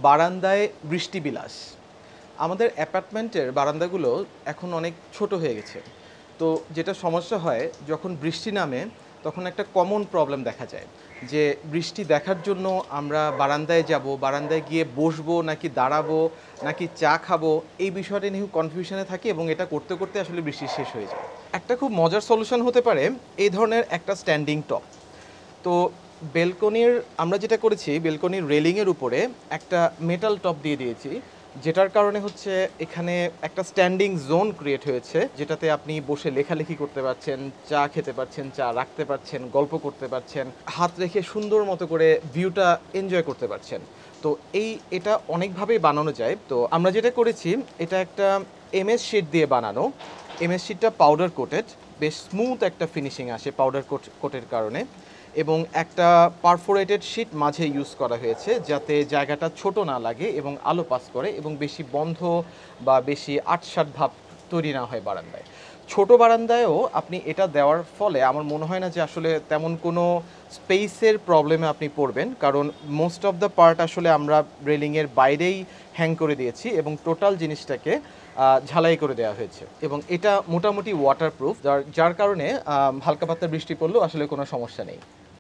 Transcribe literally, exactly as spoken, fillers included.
বারান্দায় বৃষ্টিবিলাস। আমাদের অ্যাপার্টমেন্টের বারান্দাগুলো এখন অনেক ছোট হয়ে গেছে। তো যেটা সমস্যা হয় যখন বৃষ্টি নামে তখন একটা কমন প্রবলেম দেখা যায় যে বৃষ্টি দেখার জন্য আমরা বারান্দায় যাব, বারান্দায় গিয়ে বসবো নাকি দাঁড়াবো নাকি চা খাবো, এই বিষয়টা নিয়ে কনফিউশনে থাকি এবং এটা করতে করতে আসলে বৃষ্টি শেষ হয়ে যায়। একটা খুব মজার সলিউশন হতে পারে এই ধরনের একটা স্ট্যান্ডিং টপ। তো বেলকনির আমরা যেটা করেছি, বেলকনির রেলিংয়ের উপরে একটা মেটাল টপ দিয়ে দিয়েছি, যেটার কারণে হচ্ছে এখানে একটা স্ট্যান্ডিং জোন ক্রিয়েট হয়েছে, যেটাতে আপনি বসে লেখালেখি করতে পারছেন, চা খেতে পারছেন, চা রাখতে পারছেন, গল্প করতে পারছেন, হাত রেখে সুন্দর মতো করে ভিউটা এনজয় করতে পারছেন। তো এই এটা অনেকভাবেই বানানো যায়। তো আমরা যেটা করেছি এটা একটা এমএস শিট দিয়ে বানানো। এমএস শিটটা পাউডার কোটেড, বেশ স্মুথ একটা ফিনিশিং আসে পাউডার কোট কোটের কারণে, এবং একটা পারফোরেটেড শিট মাঝে ইউজ করা হয়েছে যাতে জায়গাটা ছোট না লাগে এবং আলো পাস করে এবং বেশি বন্ধ বা বেশি আটসাট ভাব তৈরি না হয় বারান্দায়। ছোট বারান্দায়ও আপনি এটা দেওয়ার ফলে আমার মনে হয় না যে আসলে তেমন কোনো স্পেসের প্রবলেমে আপনি পড়বেন, কারণ মোস্ট অফ দ্য পার্ট আসলে আমরা রেলিংয়ের বাইরেই হ্যাং করে দিয়েছি এবং টোটাল জিনিসটাকে ঝালাই করে দেওয়া হয়েছে এবং এটা মোটামুটি ওয়াটারপ্রুফ, যার যার কারণে হালকা পাতলা বৃষ্টি পড়লেও আসলে কোনো সমস্যা নেই।